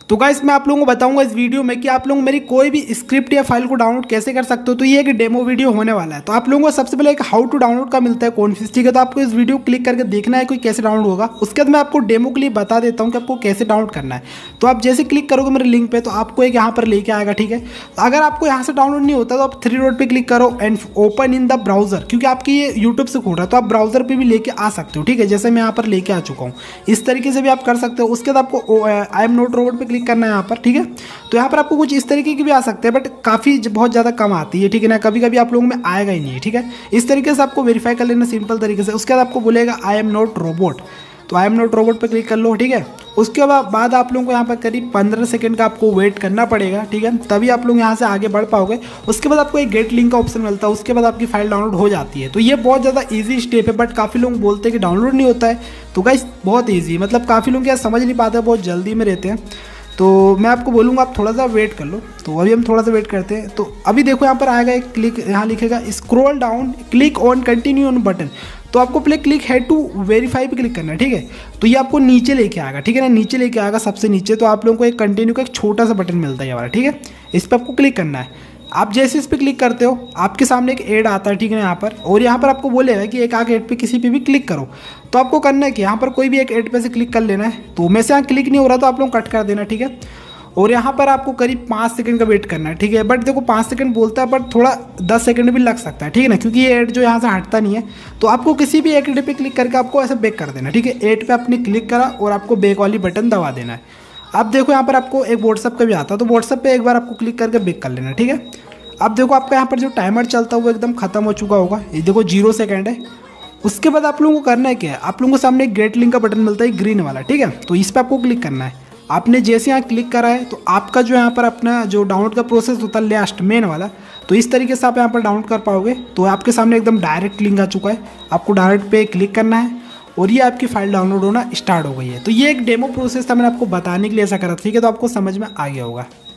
तो गाइस मैं आप लोगों को बताऊंगा इस वीडियो में कि आप लोग मेरी कोई भी स्क्रिप्ट या फाइल को डाउनलोड कैसे कर सकते हो। तो ये एक डेमो वीडियो होने वाला है। तो आप लोगों को सबसे पहले एक हाउ टू डाउनलोड का मिलता है कॉन्फिग, ठीक है। तो आपको इस वीडियो को क्लिक करके देखना है कोई कैसे डाउनलोड होगा। उसके बाद मैं आपको डेमो के लिए बता देता हूँ कि आपको कैसे डाउनलोड करना है। तो आप जैसे क्लिक करोगे मेरे लिंक पे तो आपको एक यहाँ पर लेके आएगा, ठीक है। अगर आपको यहाँ से डाउनलोड नहीं होता तो आप 3 डॉट पे क्लिक करो and open in the browser, क्योंकि आपकी ये यूट्यूब से खोल रहा है तो आप ब्राउजर पे भी लेके आ सकते हो, ठीक है। जैसे मैं यहाँ पर लेके आ चुका हूँ, इस तरीके से भी आप कर सकते हो। उसके बाद आपको आई एम नॉट रोबोट पे क्लिक करना है यहाँ पर, ठीक है। तो यहाँ पर आपको कुछ इस तरीके की भी आ सकते हैं, बट काफ़ी बहुत ज़्यादा कम आती है, ठीक है ना। कभी कभी आप लोगों में आएगा ही नहीं है, ठीक है। इस तरीके से आपको वेरीफाई कर लेना सिंपल तरीके से। उसके बाद आपको बोलेगा आई एम नॉट रोबोट, तो आई एम नॉट रोबोट पे क्लिक कर लो, ठीक है। उसके बाद आप लोगों को यहाँ पर करीब 15 सेकंड का आपको वेट करना पड़ेगा, ठीक है। तभी आप लोग यहाँ से आगे बढ़ पाओगे। उसके बाद आपको एक गेट लिंक का ऑप्शन मिलता है, उसके बाद आपकी फाइल डाउनलोड हो जाती है। तो ये बहुत ज़्यादा ईजी स्टेप है, बट काफ़ी लोग बोलते हैं कि डाउनलोड नहीं होता है। तो गाइस बहुत ईजी है, मतलब काफ़ी लोग क्या समझ नहीं पाते, बहुत जल्दी में रहते हैं। तो मैं आपको बोलूँगा आप थोड़ा सा वेट कर लो। तो अभी हम थोड़ा सा वेट करते हैं। तो अभी देखो यहाँ पर आएगा एक क्लिक, यहाँ लिखेगा scroll down click on continue on button. तो आपको पहले क्लिक है टू वेरीफाई पे क्लिक करना है, ठीक है। तो ये आपको नीचे लेके आएगा, ठीक है ना, नीचे लेके आएगा सबसे नीचे। तो आप लोगों को एक कंटिन्यू का एक छोटा सा बटन मिलता है ये वाला, ठीक है। इस पर आपको क्लिक करना है। आप जैसे इस पर क्लिक करते हो आपके सामने एक ऐड आता है, ठीक है ना, यहाँ पर। और यहाँ पर आपको बोलेगा कि एक आगे ऐड पे किसी पे भी क्लिक करो। तो आपको करना है कि यहाँ पर कोई भी एक ऐड पे से क्लिक कर लेना है। तो मैं से यहाँ क्लिक नहीं हो रहा तो आप लोग कट कर देना, ठीक है। और यहाँ पर आपको करीब 5 सेकंड का वेट करना है, ठीक है। बट देखो 5 सेकंड बोलता है, बट थोड़ा 10 सेकंड भी लग सकता है, ठीक है ना, क्योंकि ये ऐड जो यहाँ से हटता नहीं है। तो आपको किसी भी एक ऐड पे क्लिक करके आपको ऐसे बैक कर देना, ठीक है। ऐड पे आपने क्लिक करा और आपको बैक वाली बटन दबा देना है। अब देखो यहाँ पर आपको एक व्हाट्सअप का भी आता है, तो व्हाट्सअप पे एक बार आपको क्लिक करके बैक कर लेना, ठीक है। अब देखो आपका यहाँ पर जो टाइमर चलता है वो एकदम खत्म हो चुका होगा। ये देखो 0 सेकंड है। उसके बाद आप लोगों को करना है क्या है, आप लोगों को सामने एक गेट लिंक का बटन मिलता है ग्रीन वाला, ठीक है। तो इस पर आपको क्लिक करना है। आपने जैसे यहाँ क्लिक करा है तो आपका जो यहाँ पर अपना जो डाउनलोड का प्रोसेस होता है लास्ट मेन वाला, तो इस तरीके से आप यहाँ पर डाउनलोड कर पाओगे। तो आपके सामने एकदम डायरेक्ट लिंक आ चुका है, आपको डायरेक्ट पे क्लिक करना है और ये आपकी फाइल डाउनलोड होना स्टार्ट हो गई है। तो ये एक डेमो प्रोसेस था, मैंने आपको बताने के लिए ऐसा करा, ठीक है। तो आपको समझ में आ गया होगा।